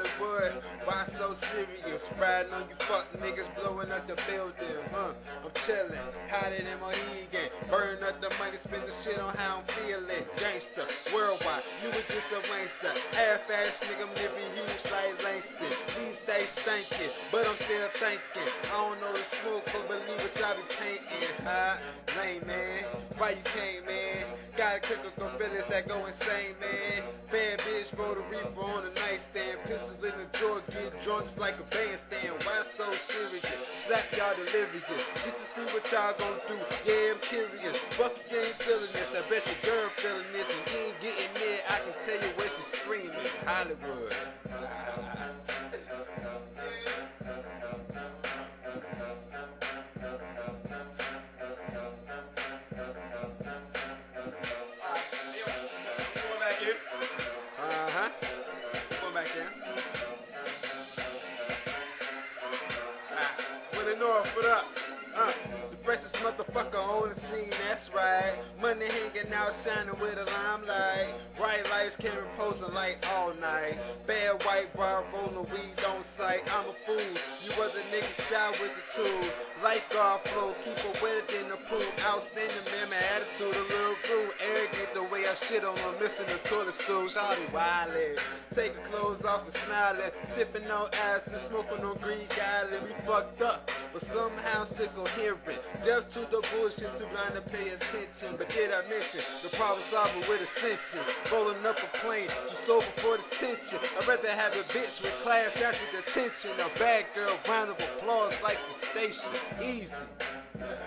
Hollywood, why so serious? Riding on you fuck niggas, blowing up the building, I'm chillin', hotter than Mohegan. Burning up the money, spend the shit on how I'm feeling. Gangsta, worldwide, you was just a wankster. Half-ass nigga, I'm living huge like Langston. These days stinking, but I'm still thinking. I don't know the smoke, but believe what y'all be painting. Lame man, why you came, man? Gotta click up gorillas that go insane, man. Bad bitch, roll the reefer on the nightstand. Pistols in the drawer, get drunk just like a bandstand. Why so serious? Slap y'all delirious, just to see what y'all gon' do. Yeah, I'm curious. Fuck you ain't feeling this. I bet your girl feeling this, and you ain't getting there. I can tell you where she's screaming. Hollywood. Go back in. When the North, what up? The freshest motherfucker on the scene, that's right. Money hanging out, shining with a limelight. Bright lights, camera posing like all night. Bad white bar, rolling weed on sight. I'm a fool, you other niggas shy with the tool. Lifeguard flow, keep her wetter than the pool. Outstanding man, my attitude a little rude. Arrogant the way I shit on her, missing the toilet stool. Shawty wildin', taking clothes off and smiling. Sipping on acid, smoking on Greek Island. We fucked up, but somehow still coherent. Deaf to the bullshit, too blind to pay attention. But did I mention the problem solver with extension? Rolling up a plane, too sober for this tension. I'd rather have a bitch with class after detention. A bad girl, round of applause like the station. Easy.